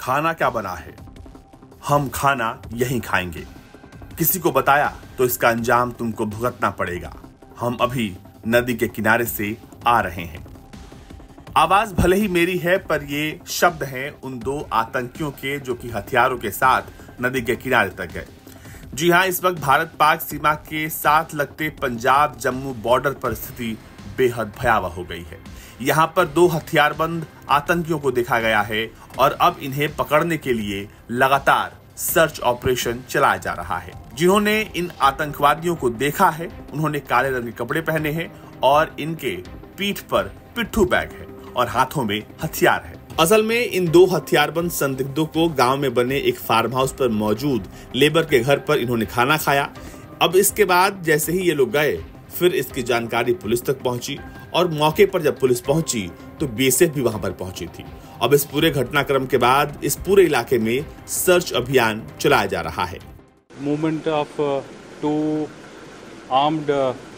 खाना क्या बना है, हम खाना यहीं खाएंगे। किसी को बताया तो इसका अंजाम तुमको भुगतना पड़ेगा। हम अभी नदी के किनारे से आ रहे हैं। आवाज भले ही मेरी है, पर ये शब्द हैं उन दो आतंकियों के जो कि हथियारों के साथ नदी के किनारे तक गए। जी हां, इस वक्त भारत पाक सीमा के साथ लगते पंजाब जम्मू बॉर्डर पर स्थिति बेहद भयावह हो गई है। यहाँ पर दो हथियारबंद आतंकियों को देखा गया है और अब इन्हें पकड़ने के लिए लगातार सर्च ऑपरेशन चलाया जा रहा है। जिन्होंने इन आतंकवादियों को देखा है उन्होंने काले रंग के कपड़े पहने हैं और इनके पीठ पर पिट्ठू बैग है और हाथों में हथियार है। असल में इन दो हथियारबंद संदिग्धों को गांव में बने एक फार्म हाउस पर मौजूद लेबर के घर पर इन्होंने खाना खाया। अब इसके बाद जैसे ही ये लोग गए, फिर इसकी जानकारी पुलिस तक पहुंची और मौके पर जब पुलिस पहुंची तो बीएसएफ भी वहां पर पहुंची थी। अब इस पूरे घटनाक्रम के बाद इस पूरे इलाके में सर्च अभियान चलाया जा रहा है। Movement of two armed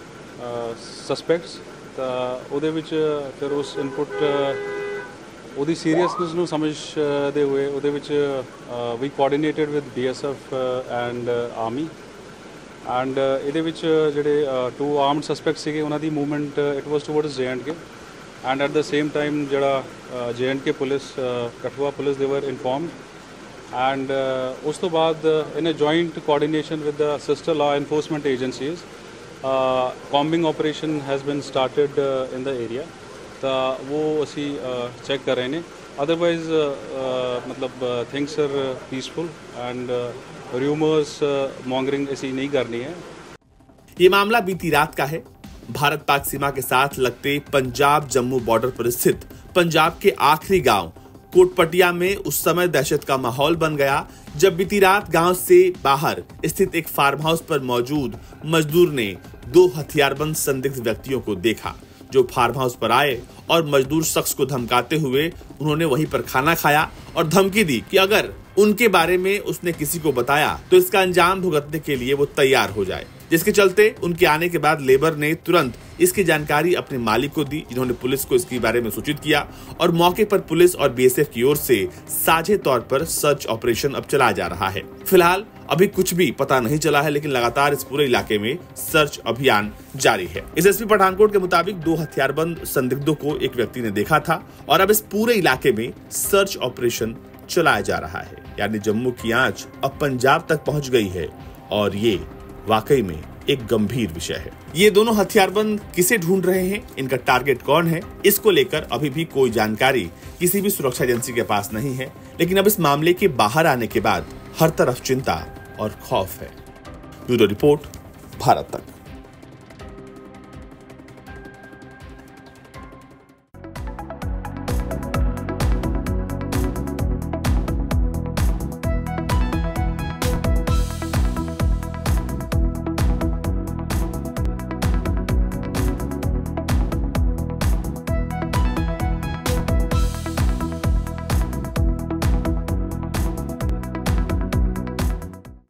suspects ਉਹਦੇ ਵਿੱਚ ਫਿਰ ਉਸ ਇਨਪੁਟ ਉਹਦੀ ਸੀਰੀਅਸਨੈਸ ਨੂੰ ਸਮਝਦੇ ਹੋਏ ਉਹਦੇ ਵਿੱਚ ਵੀ coordinated with BSF and army and ਇਹਦੇ ਵਿੱਚ ਜਿਹੜੇ ਟੂ ਆਰਮਡ ਸਸਪੈਕਟ ਸੀਗੇ ਉਹਨਾਂ ਦੀ movement it was towards J&K and at the same time ਜਿਹੜਾ J&K ਪੁਲਿਸ ਕਠੂਆ ਪੁਲਿਸ ਦੇ ਵਰ ਇਨਫੋਰਮਡ ਐਂਡ ਉਸ ਤੋਂ ਬਾਅਦ in a joint coordination with the sister law enforcement agencies combing operation has been started in the area तो वो असी check कर रहे हैं। अदरवाइज मतलब things are peaceful and rumours mongering ऐसी नहीं करनी है। ये मामला बीती रात का है। भारत पाक सीमा के साथ लगते पंजाब जम्मू बॉर्डर पर स्थित पंजाब के आखिरी गांव कोटपटिया में उस समय दहशत का माहौल बन गया जब बीती रात गांव से बाहर स्थित एक फार्म हाउस पर मौजूद मजदूर ने दो हथियारबंद संदिग्ध व्यक्तियों को देखा जो फार्म हाउस पर आए और मजदूर शख्स को धमकाते हुए उन्होंने वहीं पर खाना खाया और धमकी दी कि अगर उनके बारे में उसने किसी को बताया तो इसका अंजाम भुगतने के लिए वो तैयार हो जाए। जिसके चलते उनके आने के बाद लेबर ने तुरंत इसकी जानकारी अपने मालिक को दी, जिन्होंने पुलिस को इसके बारे में सूचित किया और मौके पर पुलिस और BSF की ओर से साझे तौर पर सर्च ऑपरेशन अब चलाया जा रहा है। फिलहाल अभी कुछ भी पता नहीं चला है, लेकिन लगातार इस पूरे इलाके में सर्च अभियान जारी है। इस SP पठानकोट के मुताबिक दो हथियारबंद संदिग्धों को एक व्यक्ति ने देखा था और अब इस पूरे इलाके में सर्च ऑपरेशन चलाया जा रहा है। यानी जम्मू की आंच अब पंजाब तक पहुंच गई है और ये वाकई में एक गंभीर विषय है। ये दोनों हथियारबंद किसे ढूंढ रहे हैं, इनका टारगेट कौन है, इसको लेकर अभी भी कोई जानकारी किसी भी सुरक्षा एजेंसी के पास नहीं है। लेकिन अब इस मामले के बाहर आने के बाद हर तरफ चिंता और खौफ है। ब्यूरो रिपोर्ट, भारत तक।